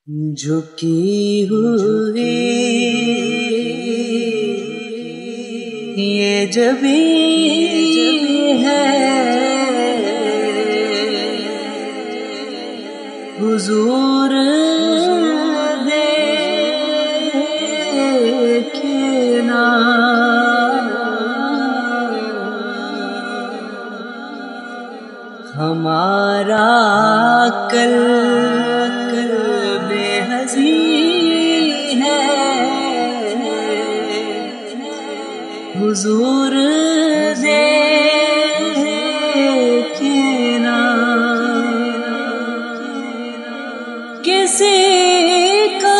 جھکی ہوئی یہ جبیں ہے حضور دیکھنا، ہمارا قلب حزین ہے حضور دیکھنا، کسی کا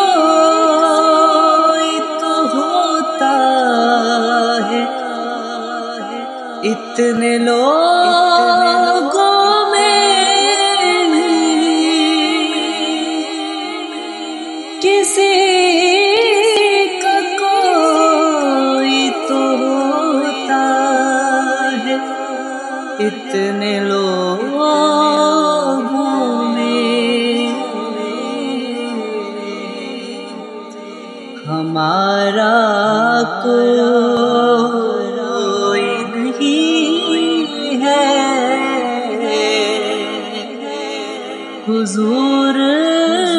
کوئی تو ہوتا ہے، اتنے لوگوں میں کسی کا کوئی تو ہوتا ہے، اتنے لوگوں میں ہمارا کوئی نہیں ہے حضور